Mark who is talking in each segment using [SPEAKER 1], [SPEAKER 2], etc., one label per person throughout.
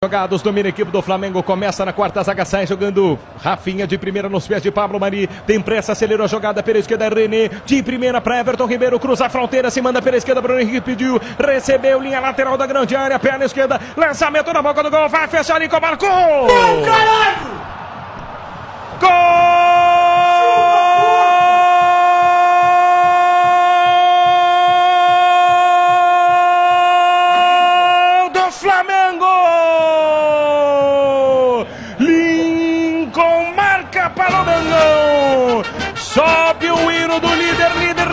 [SPEAKER 1] Jogados, domina a equipe do Flamengo, começa na quarta zaga, sai jogando Rafinha de primeira nos pés de Pablo Mari, tem pressa, acelerou a jogada pela esquerda, René, de primeira para Everton Ribeiro, cruza a fronteira, se manda pela esquerda, Bruno Henrique pediu, recebeu, linha lateral da grande área, perna esquerda, lançamento na boca do gol, vai fechar ali, marcou!
[SPEAKER 2] Gol, caralho!
[SPEAKER 1] Gol! Lincoln marca para o Mengão. Sobe o hino do líder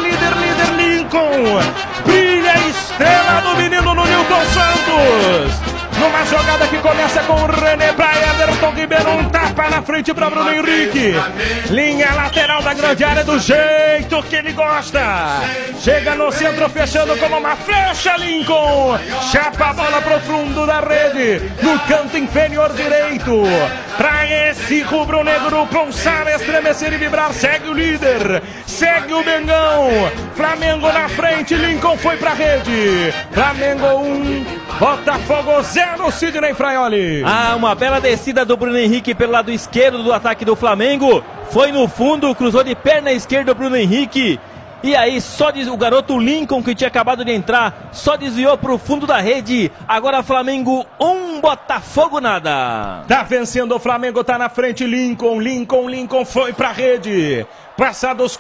[SPEAKER 1] Lincoln. Brilha a estrela do menino no Nilton Santos. Numa jogada que começa com o René para Everton Ribeiro, um tapa na frente para Bruno Henrique. Linha lateral da grande área do jeito que ele gosta. Chega no centro fechando como uma flecha Lincoln. Chapa a bola pro fundo da rede, no canto inferior direito. Para esse rubro-negro pulsar, estremecer e vibrar, segue o líder, segue o Mengão. Flamengo na frente, Lincoln foi pra rede. Flamengo 1, Botafogo 0, Sidney Fraioli.
[SPEAKER 3] Uma bela descida do Bruno Henrique pelo lado esquerdo do ataque do Flamengo. Foi no fundo, cruzou de perna esquerda o Bruno Henrique. E aí só o garoto Lincoln, que tinha acabado de entrar, só desviou para o fundo da rede. Agora Flamengo 1, Botafogo nada.
[SPEAKER 1] Tá vencendo o Flamengo, tá na frente Lincoln foi pra rede. Passados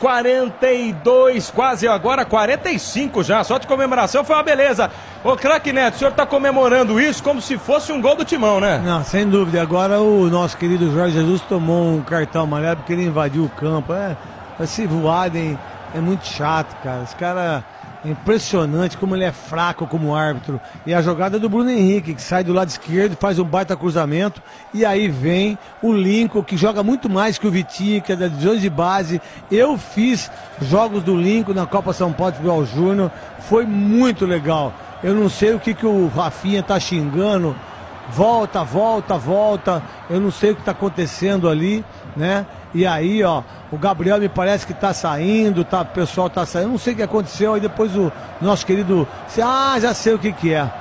[SPEAKER 1] 42, quase agora 45 já, só de comemoração, foi uma beleza. Ô craque Neto, o senhor tá comemorando isso como se fosse um gol do Timão, né?
[SPEAKER 4] Não, sem dúvida. Agora o nosso querido Jorge Jesus tomou um cartão amarelo porque ele invadiu o campo. Esse voado, hein? É muito chato, cara. Esse cara é impressionante como ele é fraco como árbitro. E a jogada do Bruno Henrique, que sai do lado esquerdo, faz um baita cruzamento. E aí vem o Lincoln, que joga muito mais que o Vitinho, que é da divisão de base. Eu fiz jogos do Lincoln na Copa São Paulo de Futebol Júnior. Foi muito legal. Eu não sei o que o Rafinha tá xingando. Volta. Eu não sei o que tá acontecendo ali, né? E aí, ó, o Gabriel me parece que tá saindo, o pessoal tá saindo, não sei o que aconteceu. Aí depois o nosso querido, já sei o que é.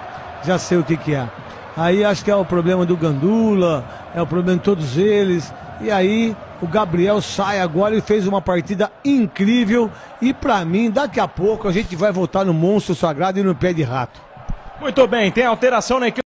[SPEAKER 4] Aí acho que é o problema do Gandula, é o problema de todos eles. E aí o Gabriel sai agora e fez uma partida incrível. E pra mim, daqui a pouco a gente vai voltar no Monstro Sagrado e no Pé de Rato.
[SPEAKER 1] Muito bem, tem alteração na equipe.